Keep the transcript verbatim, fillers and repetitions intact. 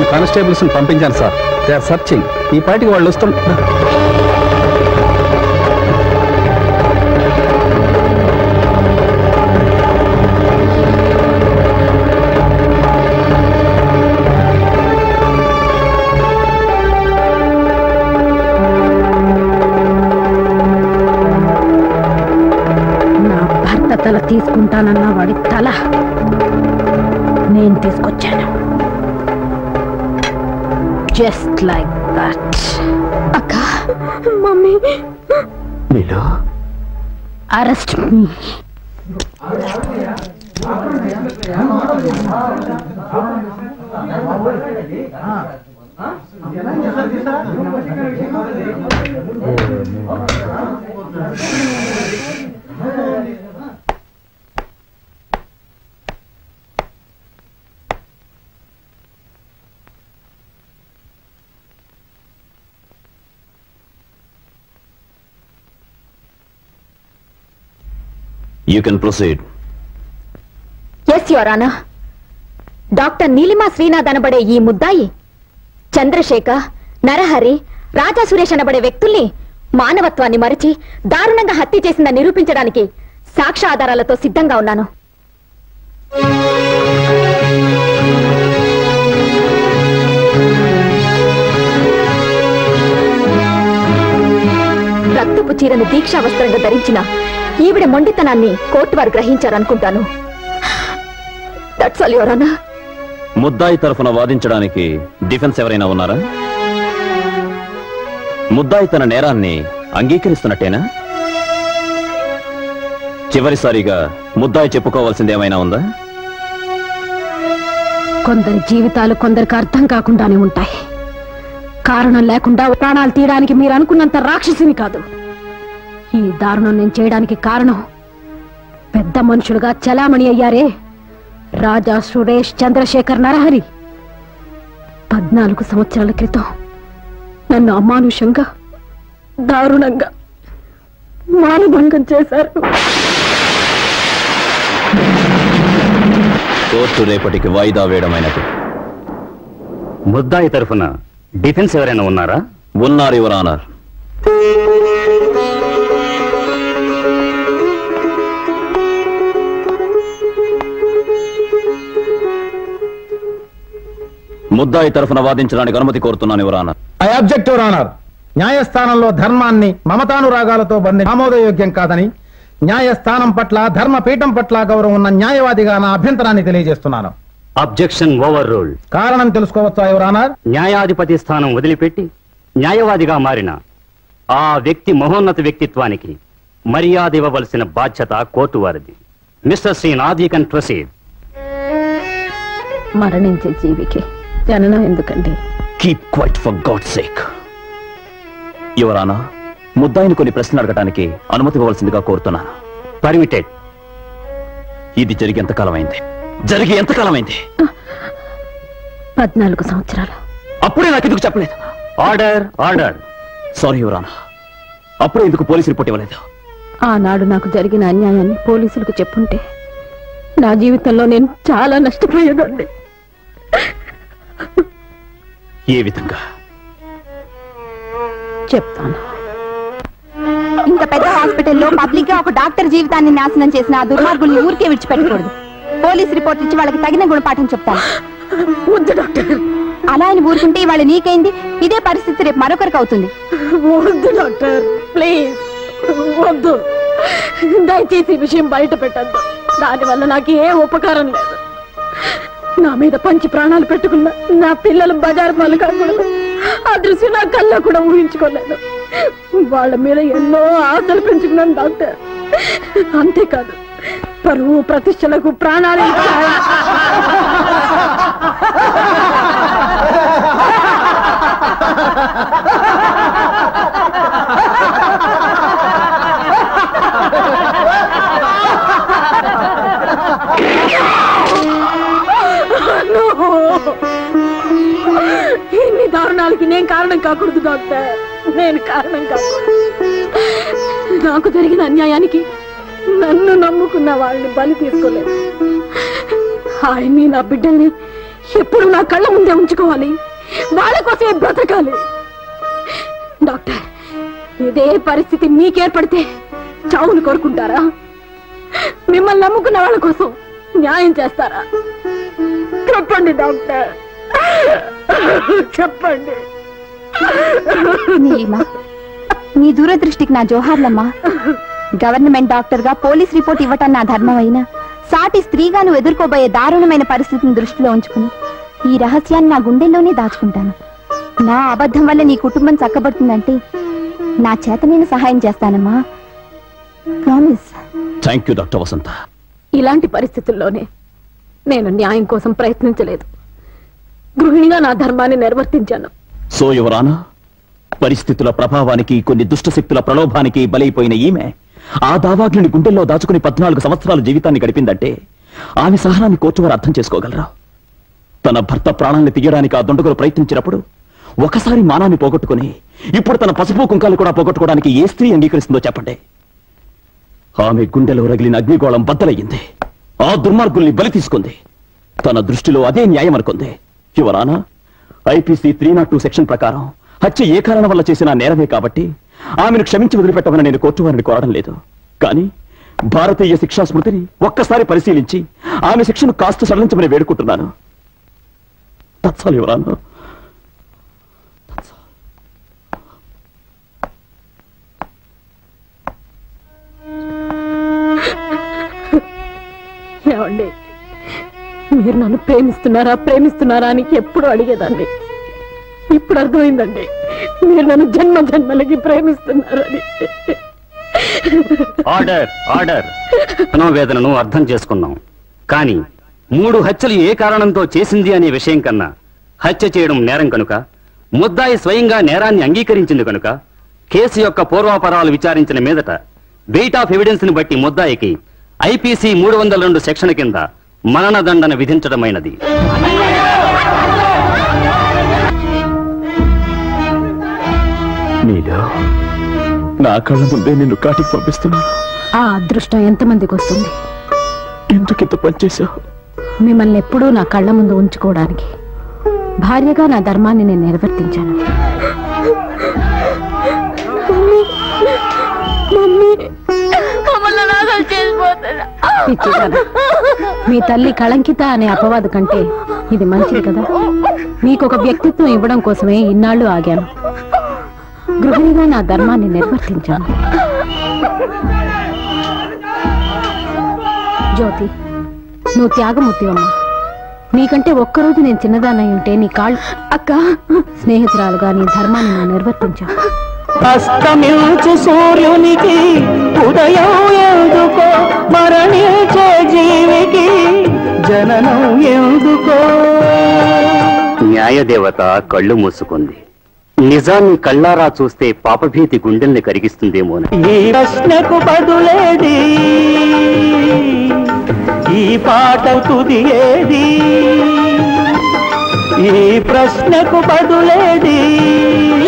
నేను కానిస్టేబుల్స్ పంపించాను sir. They are searching. ఈ పాటికి వాళ్ళు వస్తాం. నా భర్త తల తీసుకుంటానన్న వాడి తల నేను తీసుకొచ్చాను. Just like that. అక్క, మమ్మీ, నీలో arrest me. You can proceed. Yes, Your Honor. Doctor Neelima Srinath అనబడే ఈ ముద్దాయి చంద్రశేఖర్, నరహరి, రాజా సురేష్ అనబడే వ్యక్తుల్ని మానవత్వాన్ని మరిచి దారుణంగా హత్య చేసిందని నిరూపించడానికి సాక్ష్య ఆధారాలతో సిద్ధంగా ఉన్నాను. రక్తపు చీరను దీక్షావస్త్రంగా ధరించిన ఈవిడ మొండితనాన్ని కోర్టు వారు గ్రహించారనుకుంటాను. That's all your honour. ముద్దాయి తరఫున వాదించడానికి డిఫెన్స్ ఎవరైనా ఉన్నారా? ముద్దాయి తన నేరాన్ని అంగీకరిస్తున్నట్టేనా? చివరిసారిగా ముద్దాయి చెప్పుకోవాల్సింది ఏమైనా ఉందా? కొందరి జీవితాలు కొందరికి అర్థం కాకుండానే ఉంటాయి. కారణం లేకుండా ప్రాణాలు తీయడానికి మీరు అనుకున్నంత రాక్షసిని కాదు. ఈ దారుణం నేను చేయడానికి కారణం పెద్ద మనుషులుగా చలామణి అయ్యారే రాజా సురేష్, చంద్రశేఖర్, నరహరి. పద్నాలుగు సంవత్సరాల క్రితం నన్ను అమానుషంగా దారుణంగా మానభంగం చేశారు. కోర్టు రేపటికి వాయిదా వేయడమైనది. ముద్దాయి తరఫున డిఫెన్స్ ఎవరైనా ఉన్నారా? ఉన్నారు యువర్ ఆనర్. ముద్దాయి తరఫున వాదించడానికి అనుమతి కోరుతున్నాను your honour. I object your honour. న్యాయస్థానంలో ధర్మాన్ని మమతానురాగాలతో బంధి ఆమోదయోగ్యం కాదని, న్యాయస్థానం పట్ల, ధర్మపీఠం పట్ల గౌరవం ఉన్న న్యాయవాదిగా నా అభ్యంతరాన్ని తెలియజేస్తున్నాను. Objection overruled. కారణం తెలుసుకోవచ్చా యువర్ ఆనర్? న్యాయాధిపతి స్థానం వదిలిపెట్టి న్యాయవాదిగా మారిన ఆ వ్యక్తి మహోన్నత వ్యక్తిత్వానికి మర్యాద ఇవ్వవలసిన బాధ్యత కోర్టు వారిది. Mister Srinath, you can proceed. మరణించే జీవికి జననం ఎందుకండి? Keep quiet for God's sake. Your honour, ముద్దాయిని కొన్ని ప్రశ్నలు అడగడానికి అనుమతి ఇవ్వవలసిందిగా కోరుతున్నాను. పర్మిటెడ్. ఇది జరిగి ఎంతకాలమైంది? జరిగి ఎంతకాలమైంది? పద్నాలుగు సంవత్సరాలు. అప్పుడే నాకు ఎందుకు చెప్పలేదు? Order, order. Sorry your honour, అప్పుడే ఎందుకు పోలీసు రిపోర్ట్ ఇవ్వలేదు? ఆనాడు నాకు జరిగిన అన్యాయాన్ని పోలీసులకు చెప్పుంటే నా జీవితంలో నేను చాలా నష్టపోయేదాన్ని. ఏ విధంగా? చెప్తాను. ఇంత పెద్ద హాస్పిటల్లో పబ్లిక్ గా ఒక డాక్టర్ జీవితాన్ని నాశనం చేసిన ఆ దుర్మార్గుల్ని ఊరికే విడిచిపెట్టకూడదు. పోలీస్ రిపోర్ట్ ఇచ్చి వాళ్ళకి తగిన గుణపాఠం చెప్తాను. వద్దు డాక్టర్. అలా అని ఊరుకుంటే ఇవాళ నీకైంది, ఇదే పరిస్థితి రేపు మరొకరికి అవుతుంది. వద్దు డాక్టర్, ప్లీజ్ వద్దు. దయచేసి ఈ విషయం బయట పెట్టద్దు. దానివల్ల నాకు ఏ ఉపకారం లేదు. నా మీద పంచి ప్రాణాలు పెట్టుకున్నా నా పిల్లలు బజారు పాలు కాకూడదు. ఆ దృశ్యం నా కళ్ళ కూడా ఊహించుకోలేదు. వాళ్ళ మీద ఎన్నో ఆశలు పెంచుకున్నాను డాక్టర్. అంతేకాదు, పరువు ప్రతిష్టలకు ప్రాణాలు ఇన్ని దారుణాలకి నేను కారణం కాకూడదు డాక్టర్. నేను కారణం కాకూడదు. నాకు జరిగిన అన్యాయానికి నన్ను నమ్ముకున్న వాళ్ళని బలి తీసుకోలేదు. ఆయన్ని, నా బిడ్డల్ని ఎప్పుడు నా కళ్ళ ముందే ఉంచుకోవాలి, వాళ్ళ కోసమే బ్రతకాలి. డాక్టర్, ఇదే పరిస్థితి మీకేర్పడితే చావును కోరుకుంటారా? మిమ్మల్ని నమ్ముకున్న వాళ్ళ కోసం న్యాయం చేస్తారా? చెప్పండి డాక్టర్, చెప్పండి. నీలిమా, నీ దూరదృష్టికి నా జోహార్లమ్మా. గవర్నమెంట్ డాక్టర్ గా పోలీస్ రిపోర్ట్ ఇవ్వటం నా ధర్మం అయినా, సాటి స్త్రీగా నువ్వు ఎదుర్కోబోయే దారుణమైన పరిస్థితిని దృష్టిలో ఉంచుకుని ఈ రహస్యాన్ని నా గుండెల్లోనే దాచుకుంటాను. నా అబద్ధం వల్ల నీ కుటుంబం చక్కబడుతుందంటే నా చేత నేను సహాయం చేస్తానమ్మా. Promise. Thank you doctor Vasantha. ఇలాంటి పరిస్థితుల్లోనే నేను న్యాయం కోసం ప్రయత్నించలేదు, గృహిణిగా నా ధర్మాన్ని నిర్వర్తించాను. సో యువరానా, పరిస్థితుల ప్రభావానికి, కొన్ని దుష్ట శక్తుల ప్రలోభానికి బలైపోయిన ఈమె ఆ దావాగ్ని గుండెల్లో దాచుకుని పద్నాలుగు సంవత్సరాల జీవితాన్ని గడిపిందంటే ఆమె సహనాన్ని కోర్టువారు అర్థం చేసుకోగలరా? తన భర్త ప్రాణాన్ని తీయడానికి ఆ దుండగులు ప్రయత్నించినప్పుడు ఒకసారి మానాన్ని పోగొట్టుకుని ఇప్పుడు తన పసుపు కుంకాలు కూడా పోగొట్టుకోవడానికి ఏ స్త్రీ అంగీకరిస్తుందో చెప్పండి. ఆమె గుండెలో రగిలిన అగ్నిగోళం బద్దలయ్యింది. ఆ దుర్మార్గుల్ని బలి తీసుకుంది. తన దృష్టిలో అదే న్యాయం అనుకుంది. Your honour, IPC three not two section ప్రకారం హత్య ఏ కారణం వల్ల చేసిన నేరమే కాబట్టి ఆమెను క్షమించి వదిలిపెట్టమని నేను కోర్టు వారిని కోరడం లేదు. కానీ భారతీయ శిక్షా స్మృతిని ఒక్కసారి పరిశీలించి ఆమె శిక్షను కాస్త సడలించమని వేడుకుంటున్నాను. తత్సాలు యువరానా. ఏమండి, మీరు నన్ను ప్రేమిస్తున్నారా ప్రేమిస్తున్నారా అని ఎప్పుడు అడిగేదాన్ని. ఇప్పుడు అర్థమైందండి, మీరు నన్ను జన్మ జన్మలకి ప్రేమిస్తున్నారని. Order order. మనోవేదనను అర్థం చేసుకున్నాం. కానీ మూడు హత్యలు ఏ కారణంతో చేసింది అనే విషయం కన్నా హత్య చేయడం నేరం కనుక, ముద్దాయి స్వయంగా నేరాన్ని అంగీకరించింది కనుక, కేసు యొక్క పూర్వాపరాలు విచారించిన మీదట వెయిట్ ఆఫ్ ఎవిడెన్స్ ని బట్టి ముద్దాయికి ఐపీసీ మూడు వందల రెండు సెక్షన్ కింద మరణదండన విధించడమైనది. నీలో నా కళ్ళ ముందే నిన్ను కాటికి పంపిస్తున్నాను. ఆ అదృష్టం ఎంతమందికి వస్తుంది? ఎందుకింత పనిచేశావు? మిమ్మల్ని ఎప్పుడూ నా కళ్ళ ముందు ఉంచుకోవడానికి భార్యగా నా ధర్మాన్ని నేను నిర్వర్తించాను. పిచ్చిదానా, మీ తల్లి కళంకిత అనే అపవాదు కంటే ఇది మంచిది కదా. మీకొక వ్యక్తిత్వం ఇవ్వడం కోసమే ఇన్నాళ్ళు ఆగాను. గృహిణిగా నా ధర్మాన్ని నిర్వర్తించాను. జ్యోతి, నువ్వు త్యాగమూర్తివమ్మా. నీకంటే ఒక్కరోజు నేను చిన్నదానై ఉంటే నీ కాళ్ళు అక్క స్నేహితురాలుగా నీ ధర్మాన్ని నేను నిర్వర్తించాను. అస్తమించు సూర్యునికి ఉదయం ఎందుకో, మరణించే జీవికి జననం ఎందుకో. న్యాయదేవత కళ్ళు మూసుకుంది. నిజాన్ని కళ్ళారా చూస్తే పాపభీతి గుండెల్ని కరిగిస్తుందేమోనని. ఈ ప్రశ్నకు బదులేది, ఈ పాట తుది ఏది? ఈ ప్రశ్నకు బదులేది,